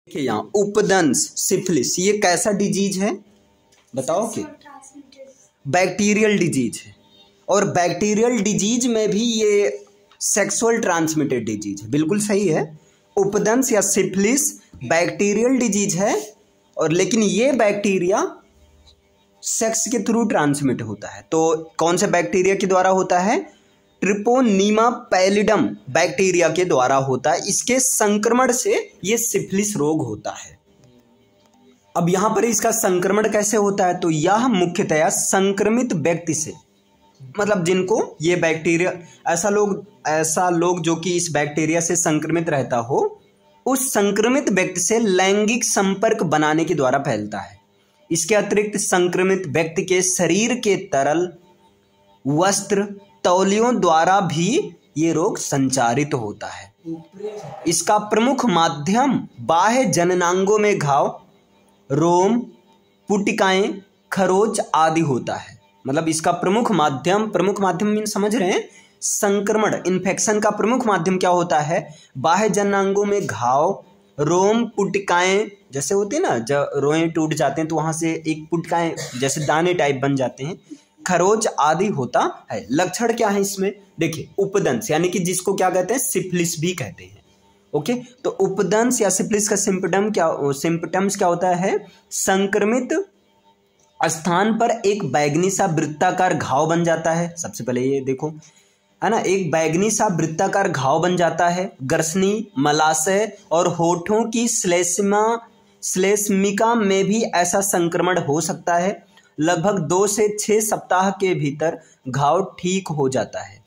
देखिए यहाँ उपदंश सिफिलिस ये कैसा डिजीज है बताओ कि बैक्टीरियल डिजीज है। और बैक्टीरियल डिजीज में भी ये सेक्सुअल ट्रांसमिटेड डिजीज है। बिल्कुल सही है। उपदंश या सिफिलिस बैक्टीरियल डिजीज है और लेकिन ये बैक्टीरिया सेक्स के थ्रू ट्रांसमिट होता है। तो कौन से बैक्टीरिया के द्वारा होता है? ट्रिपोनीमा पैलिडम बैक्टीरिया के द्वारा होता है। इसके संक्रमण से ये सिफिलिस रोग होता है। अब यहां पर इसका संक्रमण कैसे होता है? तो यह मुख्यतया संक्रमित व्यक्ति से, मतलब जिनको ये बैक्टीरिया, ऐसा लोग जो कि इस बैक्टीरिया से संक्रमित रहता हो, उस संक्रमित व्यक्ति से लैंगिक संपर्क बनाने के द्वारा फैलता है। इसके अतिरिक्त संक्रमित व्यक्ति के शरीर के तरल, वस्त्र, तौलियों द्वारा भी ये रोग संचारित होता है। इसका प्रमुख माध्यम बाह्य जननांगों में घाव, रोम, पुटिकाएं, खरोच आदि होता है। मतलब इसका प्रमुख माध्यम मीन समझ रहे हैं? संक्रमण, इन्फेक्शन का प्रमुख माध्यम क्या होता है? बाह्य जननांगों में घाव, रोम, पुटिकाएं जैसे होते हैं ना, जब रोएं टूट जाते हैं तो वहां से एक पुटिकाएं जैसे दाने टाइप बन जाते हैं, खरोच आदि होता है। लक्षण क्या है इसमें? देखिए उपदंश यानी कि जिसको क्या कहते हैं? सिफिलिस भी कहते हैं। ओके, तो उपदंश या सिफिलिस का सिम्पटम्स क्या होता है? संक्रमित स्थान पर एक बैगनी सा वृत्ताकार घाव बन जाता है। सबसे पहले ये देखो, है ना, एक बैगनी सा वृत्ताकार घाव बन जाता है। ग्रसनी, मलाशय और होठों की श्लेष्मिका में भी ऐसा संक्रमण हो सकता है। लगभग 2 से 6 सप्ताह के भीतर घाव ठीक हो जाता है।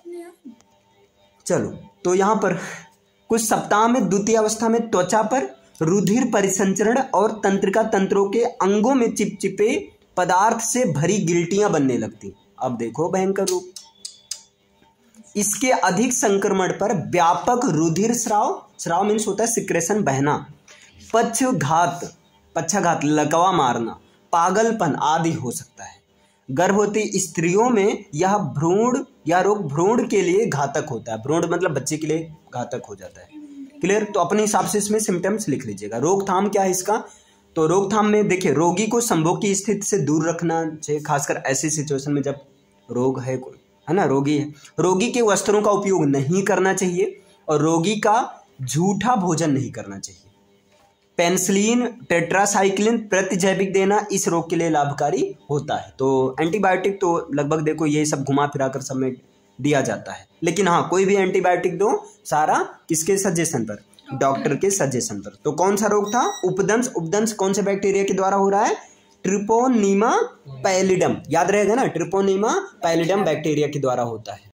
चलो, तो यहाँ पर कुछ सप्ताह में द्वितीय अवस्था में त्वचा पर रुधिर परिसंचरण और तंत्रिका तंत्रों के अंगों में चिपचिपे पदार्थ से भरी गिल्टियां बनने लगती। अब देखो भयंकर रूप। इसके अधिक संक्रमण पर व्यापक रुधिर स्राव मीन्स होता है सिक्रेशन, बहना, पक्षाघात, लकवा मारना, पागलपन आदि हो सकता है। गर्भवती स्त्रियों में यह रोग भ्रूण के लिए घातक होता है। भ्रूण मतलब बच्चे के लिए घातक हो जाता है। क्लियर? तो अपने हिसाब से इसमें सिम्टम्स लिख लीजिएगा। रोकथाम क्या है इसका? तो रोकथाम में देखिए, रोगी को संभोग की स्थिति से दूर रखना चाहिए, खासकर ऐसी सिचुएशन में जब रोग है ना, रोगी है। रोगी के वस्त्रों का उपयोग नहीं करना चाहिए और रोगी का झूठा भोजन नहीं करना चाहिए। पेनिसिलिन, टेट्रासाइक्लिन प्रतिजैविक देना इस रोग के लिए लाभकारी होता है। तो एंटीबायोटिक तो लगभग देखो ये सब घुमा फिरा कर सब में दिया जाता है, लेकिन हाँ कोई भी एंटीबायोटिक दो सारा किसके सजेशन पर? डॉक्टर के सजेशन पर। तो कौन सा रोग था? उपदंश। उपदंश कौन से बैक्टीरिया के द्वारा हो रहा है? Treponema pallidum. याद रहेगा ना, ट्रिपोनीमा पैलिडम बैक्टीरिया के द्वारा होता है।